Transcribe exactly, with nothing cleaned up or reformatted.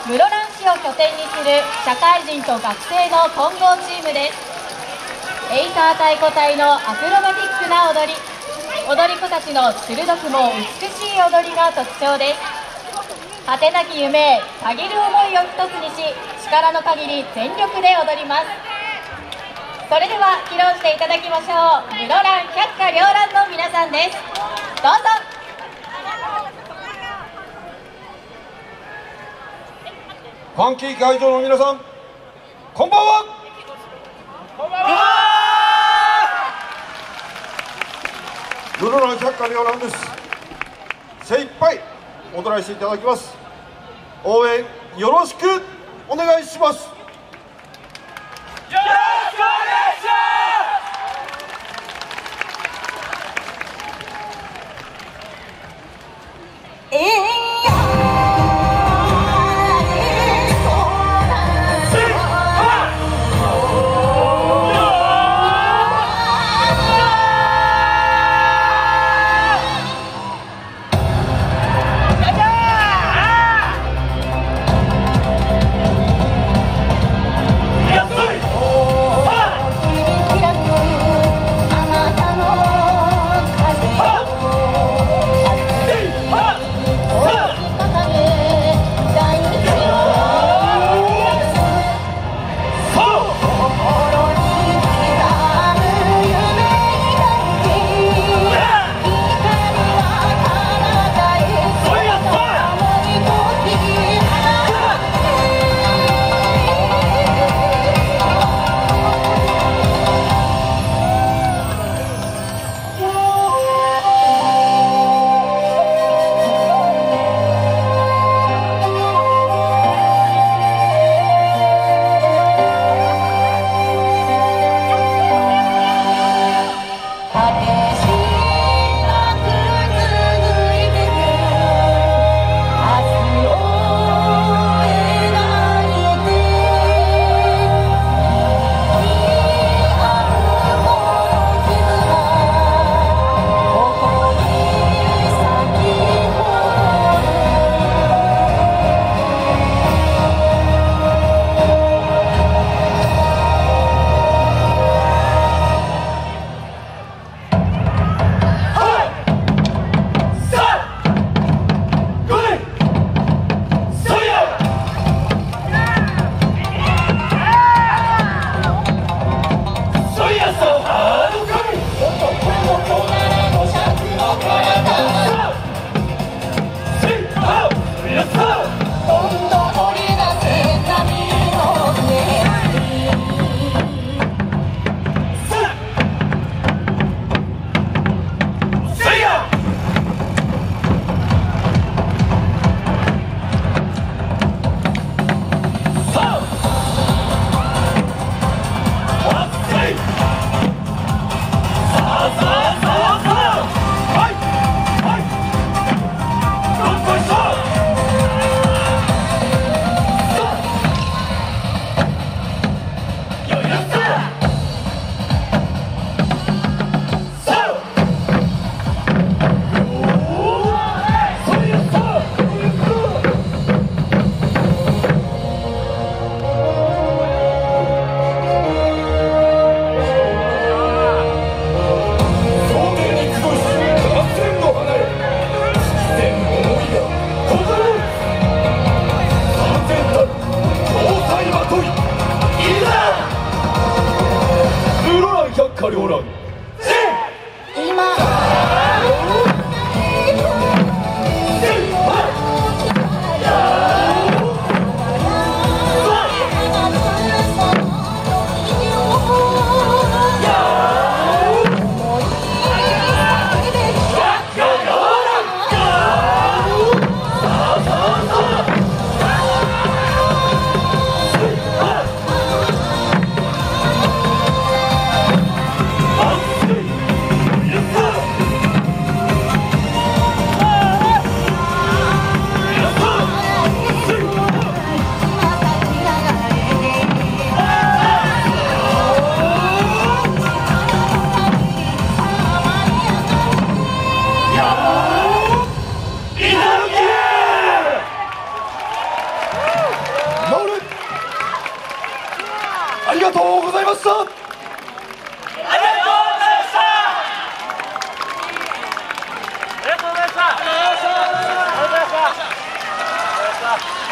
室蘭市を拠点にする社会人と学生の混合チームです。エイサー太鼓隊のアクロバティックな踊り、踊り子たちの鋭くも美しい踊りが特徴です。果てなき夢、たぎる思いを一つにし、力の限り全力で踊ります。それでは披露していただきましょう。室蘭百花繚乱の皆さんです。どうぞ。 ファンキー会場の皆さん、こんばんは。こんばんは。室蘭百花繚乱です。精一杯踊らせていただきます。応援よろしくお願いします。よろしくお願いします。えーありがとうございました。 ありがとうございました。ありがとうございました。ありがとうございました。ありがとうございました。